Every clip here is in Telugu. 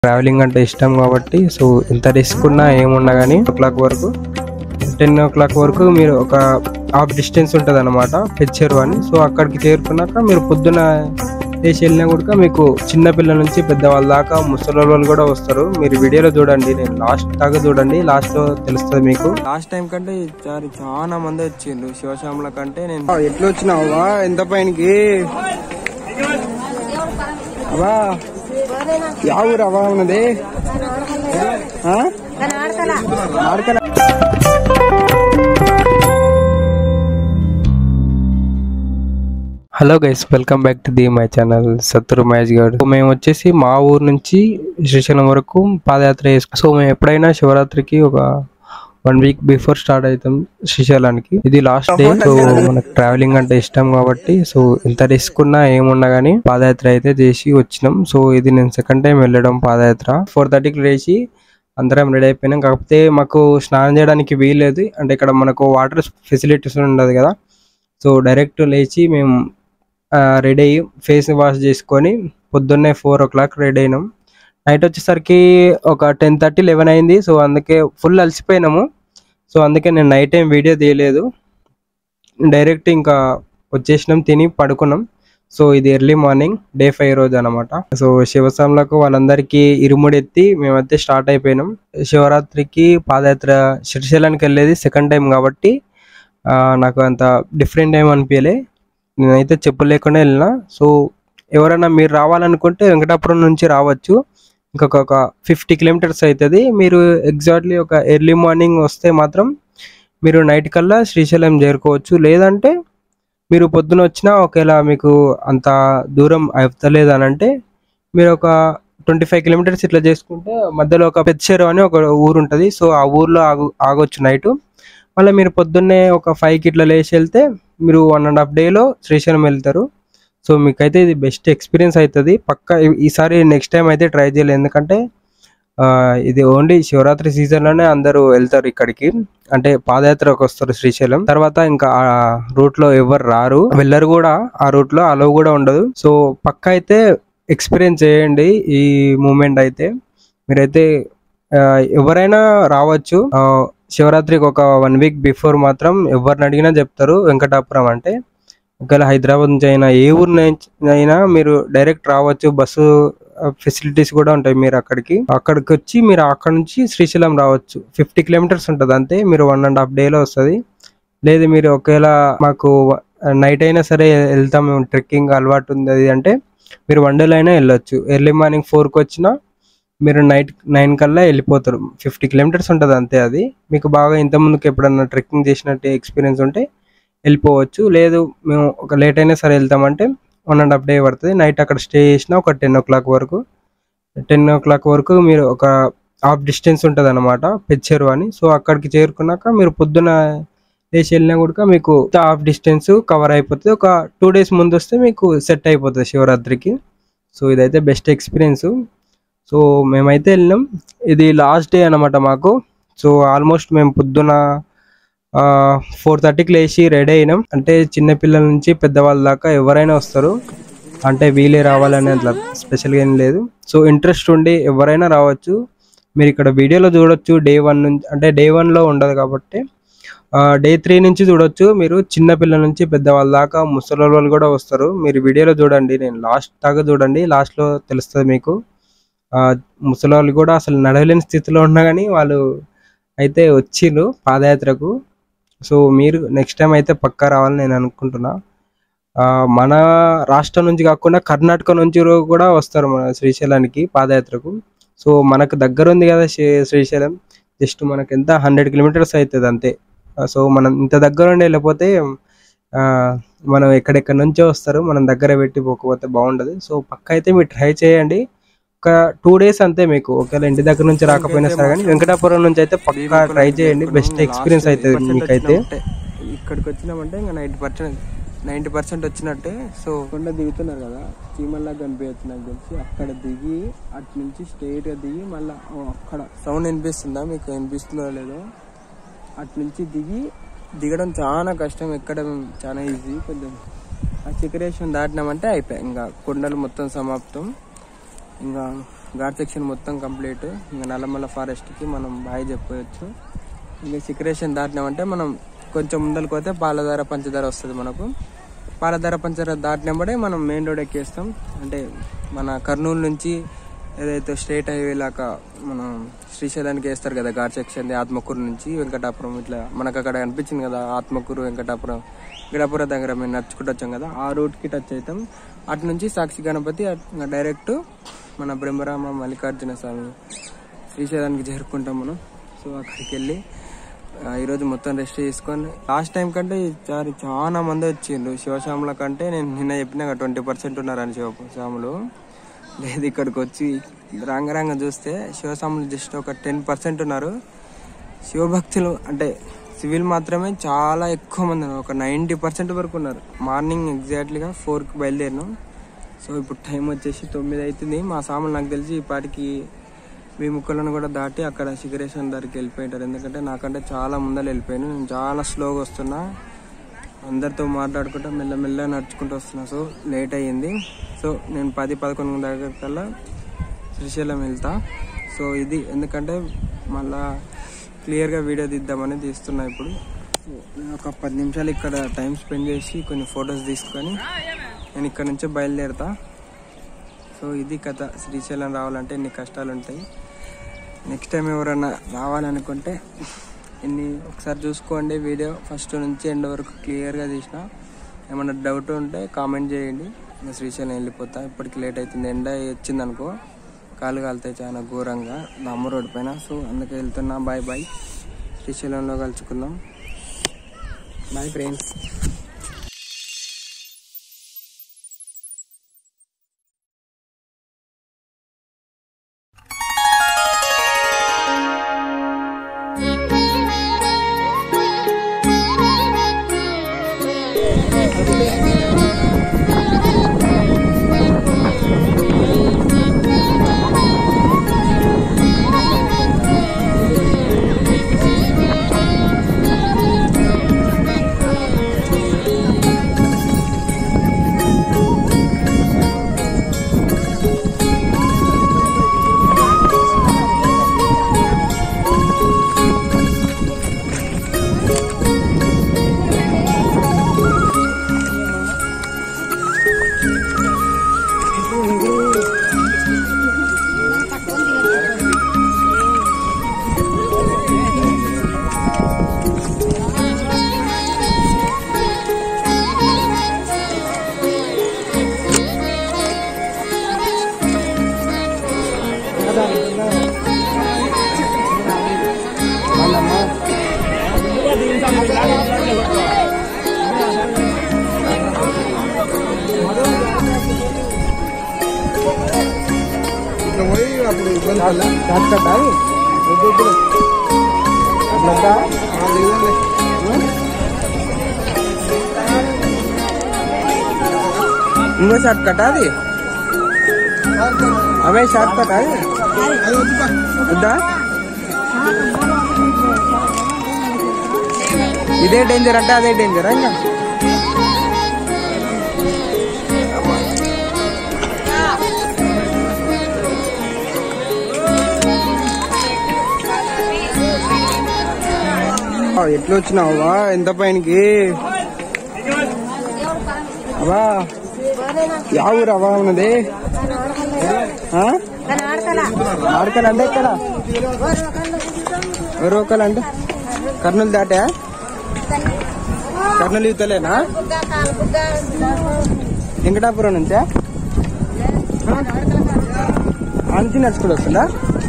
ట్రావెలింగ్ అంటే ఇష్టం కాబట్టి సో ఎంత రిస్క్ ఉన్నా ఏమున్నా కానీ 10 o'clock వరకు మీరు ఒక హాఫ్ డిస్టెన్స్ ఉంటుంది అనమాట పెచ్చేరు అని. సో అక్కడికి చేరుకున్నాక మీరు పొద్దున లేచి వెళ్ళినా కూడా మీకు చిన్న పిల్లల నుంచి పెద్దవాళ్ళ దాకా ముసలి వాళ్ళు కూడా వస్తారు. మీరు వీడియోలో చూడండి, నేను లాస్ట్ దాకా చూడండి, లాస్ట్ లో తెలుస్తుంది మీకు. లాస్ట్ టైం కంటే ఈసారి చాలా మంది వచ్చిండ్రు శివశ్యాముల కంటే. నేను ఎట్లా వచ్చినావా ఎంత పైనకి అవా యా ఊరు అవా ఉన్నది hello guys, welcome back to my channel Satturu Mahesh Goud. మేము వచ్చేసి మా ఊరు నుంచి శ్రీశైలం వరకు పాదయాత్ర చేసుకుంటాం. సో మేము ఎప్పుడైనా శివరాత్రికి ఒక 1 week బిఫోర్ స్టార్ట్ అవుతాం శ్రీశైలానికి. ఇది లాస్ట్ డే. సో మనకు ట్రావెలింగ్ అంటే ఇష్టం కాబట్టి సో ఎంత రిస్క్ ఉన్నా ఏమున్నా గానీ పాదయాత్ర అయితే చేసి వచ్చినాం. సో ఇది నేను సెకండ్ టైం వెళ్ళడం పాదయాత్ర. 4:30కి లేచి అందరం రెడీ అయిపోయినాం. కాకపోతే మాకు స్నానం చేయడానికి వీల్లేదు, అంటే ఇక్కడ మనకు వాటర్ ఫెసిలిటీస్ ఉండదు కదా. సో డైరెక్ట్ లేచి మేము రెడీ అయ్యి ఫేస్ వాష్ చేసుకొని పొద్దున్నే 4 o'clock రెడీ అయినాం. నైట్ వచ్చేసరికి ఒక 10:30, 11 అయింది. సో అందుకే ఫుల్ అలసిపోయినాము. సో అందుకే నేను నైట్ టైం వీడియో తీయలేదు, డైరెక్ట్ ఇంకా వచ్చేసినాం, తిని పడుకున్నాం. సో ఇది ఎర్లీ మార్నింగ్ డే 5 రోజు అనమాట. సో శివస్వాములకు వాళ్ళందరికీ ఇరుముడెత్తి మేమైతే స్టార్ట్ అయిపోయినాం. శివరాత్రికి పాదయాత్ర శ్రీశైలానికి వెళ్ళేది సెకండ్ టైం కాబట్టి నాకు అంత డిఫరెంట్ ఏం అనిపించలే. నేనైతే చెప్పులు లేకుండా వెళ్ళిన. సో ఎవరైనా మీరు రావాలనుకుంటే వెంకటాపురం నుంచి రావచ్చు, ఇంకొక 50 kilometers అవుతుంది. మీరు ఎగ్జాక్ట్లీ ఒక ఎర్లీ మార్నింగ్ వస్తే మాత్రం మీరు నైట్ కల్లా శ్రీశైలం చేరుకోవచ్చు. లేదంటే మీరు పొద్దున వచ్చినా ఒకవేళ మీకు అంత దూరం అవుతలేదు అని అంటే మీరు ఒక 25 kilometers ఇట్లా చేసుకుంటే మధ్యలో ఒక పెచ్చేరు అని ఒక ఊరు ఉంటుంది. సో ఆ ఊర్లో ఆగొచ్చు నైట్. మళ్ళీ మీరు పొద్దున్నే ఒక 5కి ఇట్లా లేచి వెళ్తే మీరు 1.5 days శ్రీశైలం వెళ్తారు. సో మీకైతే ఇది బెస్ట్ ఎక్స్పీరియన్స్ అవుతుంది పక్కా. ఈసారి నెక్స్ట్ టైం అయితే ట్రై చేయలేదు, ఎందుకంటే ఇది ఓన్లీ శివరాత్రి సీజన్లోనే అందరూ వెళ్తారు ఇక్కడికి, అంటే పాదయాత్రకు వస్తారు శ్రీశైలం. తర్వాత ఇంకా ఆ రూట్లో ఎవరు రారు, వెళ్ళరు కూడా, ఆ రూట్లో అలవ్ కూడా ఉండదు. సో పక్కా అయితే ఎక్స్పీరియన్స్ చేయండి ఈ మూమెంట్ అయితే. మీరైతే ఎవరైనా రావచ్చు. శివరాత్రికి ఒక 1 week బిఫోర్ మాత్రం ఎవరిని అడిగినా చెప్తారు వెంకటాపురం అంటే. ఒకవేళ హైదరాబాద్ నుంచి అయినా ఏ ఊరు నుంచి అయినా మీరు డైరెక్ట్ రావచ్చు, బస్సు ఫెసిలిటీస్ కూడా ఉంటాయి. మీరు అక్కడికి వచ్చి మీరు అక్కడ నుంచి శ్రీశైలం రావచ్చు. 50 kilometers ఉంటుంది అంతే, మీరు 1.5 days వస్తుంది. లేదు మీరు ఒకవేళ మాకు నైట్ అయినా సరే వెళ్తాం, మేము ట్రెక్కింగ్ అలవాటు ఉంది అంటే మీరు 1 day అయినా వెళ్ళొచ్చు. ఎర్లీ మార్నింగ్ 4కి వచ్చినా మీరు నైట్ 9 కల్లా వెళ్ళిపోతారు. 50 kilometers ఉంటుంది అంతే. అది మీకు బాగా ఇంతకుముందుకు ఎప్పుడన్నా ట్రెక్కింగ్ చేసినట్టు ఎక్స్పీరియన్స్ ఉంటే వెళ్ళిపోవచ్చు. లేదు మేము ఒక లేట్ అయినా సరే వెళ్తామంటే 1.5 days పడుతుంది. నైట్ అక్కడ స్టే చేసినా ఒక 10 o'clock వరకు మీరు ఒక హాఫ్ డిస్టెన్స్ ఉంటుంది అనమాట పెచ్చేరు అని. సో అక్కడికి చేరుకున్నాక మీరు పొద్దున లేచి వెళ్ళినా కూడా మీకు హాఫ్ డిస్టెన్స్ కవర్ అయిపోతుంది. ఒక 2 days ముందు వస్తే మీకు సెట్ అయిపోతుంది శివరాత్రికి. సో ఇదైతే బెస్ట్ ఎక్స్పీరియన్స్. సో మేమైతే వెళ్ళినాం, ఇది లాస్ట్ డే అనమాట మాకు. సో ఆల్మోస్ట్ మేము పొద్దున 4:30కి లేచి రెడీ అయినాం. అంటే చిన్నపిల్లల నుంచి పెద్దవాళ్ళ దాకా ఎవరైనా వస్తారు, అంటే వీలే రావాలని అట్లా స్పెషల్గా ఏం లేదు. సో ఇంట్రెస్ట్ ఉండి ఎవరైనా రావచ్చు. మీరు ఇక్కడ వీడియోలో చూడొచ్చు Day 1 నుంచి, అంటే Day 1లో ఉండదు కాబట్టి Day 3 నుంచి చూడొచ్చు. మీరు చిన్నపిల్లల నుంచి పెద్దవాళ్ళ దాకా ముసలి వాళ్ళు కూడా వస్తారు. మీరు వీడియోలో చూడండి, నేను లాస్ట్ దాకా చూడండి, లాస్ట్లో తెలుస్తుంది మీకు. ముసలి వాళ్ళు కూడా అసలు నడవలేని స్థితిలో ఉన్నా కానీ వాళ్ళు అయితే వచ్చిర్రు పాదయాత్రకు. సో మీరు నెక్స్ట్ టైం అయితే పక్కా రావాలని నేను అనుకుంటున్నా. మన రాష్ట్రం నుంచి కాకుండా కర్ణాటక నుంచి కూడా వస్తారు మన శ్రీశైలానికి పాదయాత్రకు. సో మనకు దగ్గర ఉంది కదా శ్రీశైలం, జస్ట్ మనకు ఎంత 100 kilometers అవుతుంది అంతే. సో మనం ఇంత దగ్గర ఉండి వెళ్ళిపోతే మనం ఎక్కడెక్కడ నుంచో వస్తారు, మనం దగ్గర పెట్టి పోకపోతే బాగుండదు. సో పక్క అయితే మీరు ట్రై చేయండి. ఒక 2 days అంతే మీకు. ఒకవేళ ఇంటి దగ్గర నుంచి రాకపోయినా సరే కానీ వెంకటాపురం నుంచి అయితే పక్కా ట్రై చేయండి, బెస్ట్ ఎక్స్పీరియన్స్ అవుతుంది మీకైతే. ఇక్కడికి వచ్చినామంటే ఇంకా 90% వచ్చినట్టే. సో కొండ దిగుతున్నారు కదా, చీమల్లా కనిపించచ్చు నాకు తెలిసి. అక్కడ దిగి అటు నుంచి స్ట్రైట్గా దిగి మళ్ళీ అక్కడ సౌండ్ వినిపిస్తుందా మీకు, వినిపిస్తుందో లేదో, అటు నుంచి దిగడం చాలా కష్టం, ఎక్కడం చాలా ఈజీ. కొంచెం ఆ శిఖరేశ్వరం దాటినామంటే అయిపోయాయి, ఇంకా కొండలు మొత్తం సమాప్తం. ఇంకా ఘాట్ సెక్షన్ మొత్తం కంప్లీట్. ఇంకా నల్లమల్ల ఫారెస్ట్కి మనం బాయ్ చెప్పవచ్చు. ఇంకా సిక్రేషన్ దాటినామంటే మనం కొంచెం ముందరికి పోతే పాలధార పంచదార వస్తుంది. మనకు పాలధార పంచదార దాటినప్పుడే మనం మెయిన్ రోడ్ ఎక్కేస్తాం. అంటే మన కర్నూలు నుంచి ఏదైతే స్టేట్ హైవే లాగా మనం శ్రీశైలానికి వేస్తారు కదా ఘాట్ సెక్షన్, ఆత్మకూరు నుంచి వెంకటాపురం ఇట్లా మనకు అక్కడ అనిపించింది కదా, ఆత్మకూరు వెంకటాపురం దగ్గర మేము నడుచుకుంటూ వచ్చాం కదా, ఆ రూట్కి టచ్ అవుతాం. అటు నుంచి సాక్షి గణపతి డైరెక్ట్ మన బ్రహ్మరామ మల్లికార్జున స్వామి శ్రీశైలానికి చేరుకుంటాం మనం. సో అక్కడికి వెళ్ళి ఈరోజు మొత్తం రెస్ట్ చేసుకొని, లాస్ట్ టైం కంటే ఈసారి చాలా మంది వచ్చిండ్రు. శివస్వాముల కంటే నేను నిన్న చెప్పిన 20% ఉన్నారని శివస్వాములు. లేదు ఇక్కడికి వచ్చి రంగరంగ చూస్తే శివస్వాములు జస్ట్ ఒక 10% ఉన్నారు. శివభక్తులు అంటే సివిల్ మాత్రమే చాలా ఎక్కువ మంది ఉన్నారు, ఒక 90% వరకు ఉన్నారు. మార్నింగ్ ఎగ్జాక్ట్లీగా 4కి బయలుదేరినాం. సో ఇప్పుడు టైం వచ్చేసి 9 అవుతుంది. మా స్వాములు నాకు తెలిసి ఈ పాటికి విముఖులను కూడా దాటి అక్కడ సిగరేషన్ దగ్గరికి వెళ్ళిపోయింటారు. ఎందుకంటే నాకంటే చాలా ముందర వెళ్ళిపోయాను. నేను చాలా స్లోగా వస్తున్నా, అందరితో మాట్లాడుకుంటూ మెల్లమెల్లగా నడుచుకుంటూ వస్తున్నా. సో లేట్ అయ్యింది. సో నేను 10-11 దగ్గరకల్లా శ్రీశైలం వెళ్తా. సో ఇది ఎందుకంటే మళ్ళా క్లియర్గా వీడియో తీద్దామని తీస్తున్నా. ఇప్పుడు నేను ఒక 10 నిమిషాలు ఇక్కడ టైం స్పెండ్ చేసి కొన్ని ఫొటోస్ తీసుకొని నేను ఇక్కడ నుంచే బయలుదేరుతా. సో ఇది కథ. శ్రీశైలం రావాలంటే ఎన్ని కష్టాలు ఉంటాయి. నెక్స్ట్ టైం ఎవరైనా రావాలనుకుంటే ఒకసారి చూసుకోండి వీడియో ఫస్ట్ నుంచి ఎండ్ వరకు క్లియర్గా తీసిన. ఏమన్నా డౌట్ ఉంటే కామెంట్ చేయండి. నేను శ్రీశైలం వెళ్ళిపోతా. ఇప్పటికి లేట్ అవుతుంది, ఎండ వచ్చింది అనుకో కాలు కాలుతాయి చాలా ఘోరంగా దమ్మ రోడ్ పైన. సో అందుకే వెళ్తున్నా. బాయ్ బాయ్, శ్రీశైలంలో కలుసుకుందాం. Bye friends. ఇంకో షార్ట్ కట్ అది అవే షార్ట్ కట్ అది వద్దా? ఇదే డేంజర్ అంటే అదే డేంజర్ ఇంకా ఎట్లా వచ్చినావా ఎంత పైనకి అవా యా ఊరు అవా ఉన్నది ఆడకల్ అంటే ఇక్కడ ఎవరోకల్ అంటే కర్నూలు దాటా కర్నూలు ఇతలేనా వెంకటాపురం నుంచా నుంచి నడుచుకుంటూ వస్తుందా?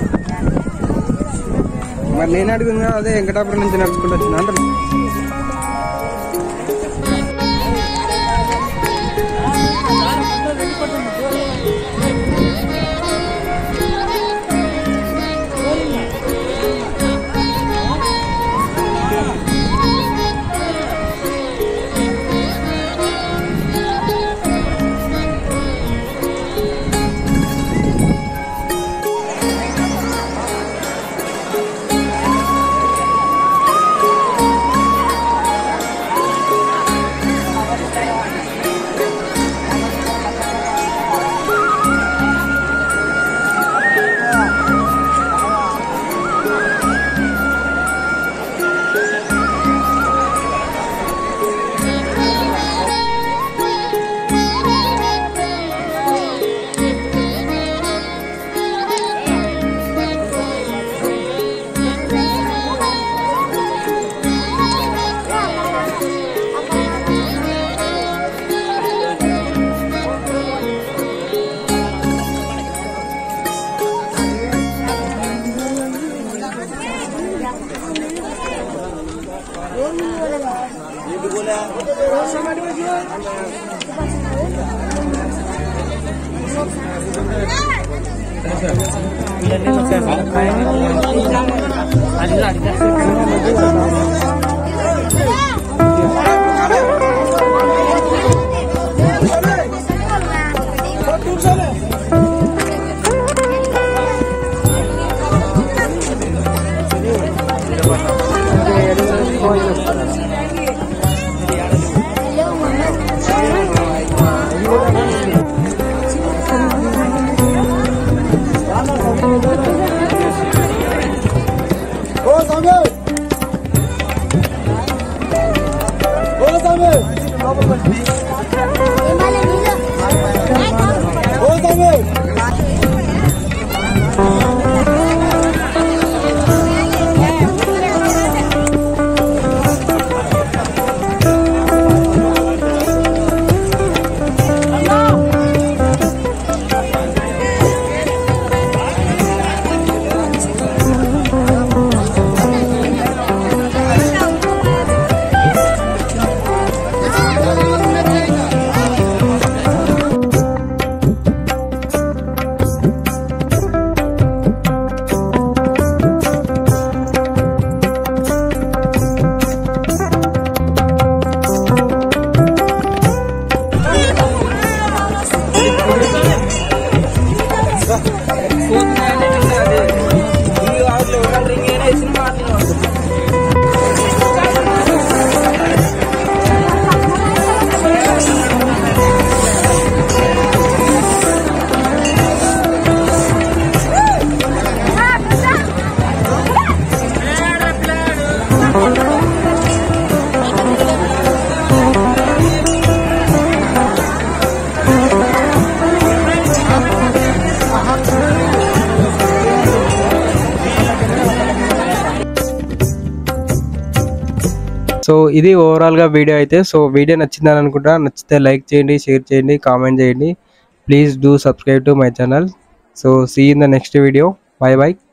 మరి నేను అడుగుందా అదే వెంకటాపురం నుంచి నడుచుకుంటూ వచ్చిన అంటున్నా. సో ఇది ఓవరాల్గా వీడియో అయితే. సో వీడియో నచ్చిందని అనుకుంటా. నచ్చితే లైక్ చేయండి, షేర్ చేయండి, కామెంట్ చేయండి. Please do subscribe to my channel. So see in the next video. Bye by.